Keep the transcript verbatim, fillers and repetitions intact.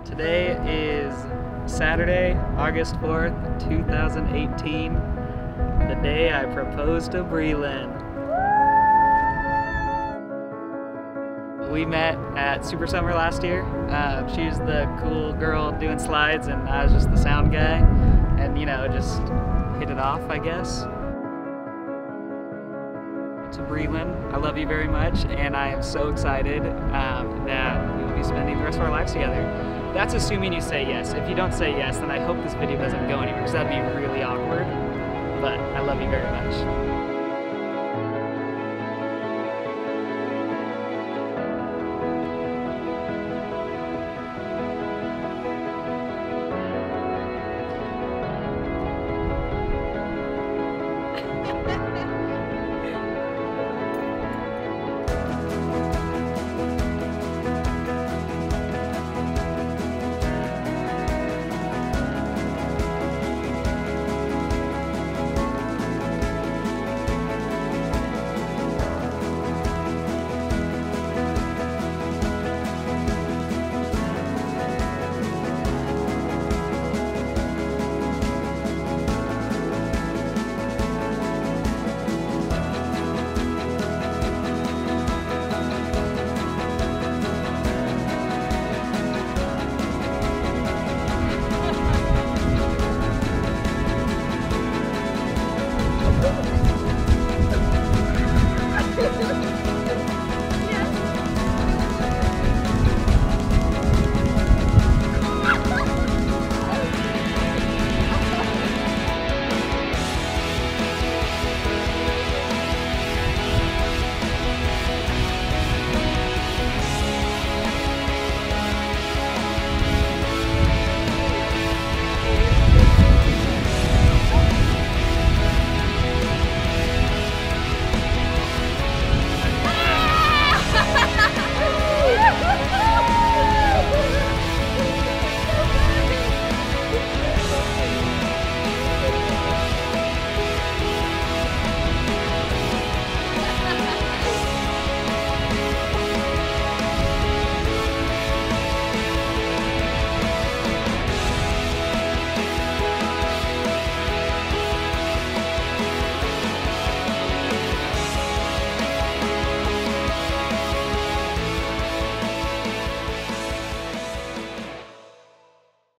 Today is Saturday, August fourth, two thousand eighteen, the day I proposed to Breland. We met at Super Summer last year. Uh, she was the cool girl doing slides and I was just the sound guy. And you know, just hit it off, I guess. To Breland, I love you very much and I am so excited um, that we will be spending the rest of our lives together. That's assuming you say yes. If you don't say yes, then I hope this video doesn't go anywhere because that'd be really awkward. But I love you very much.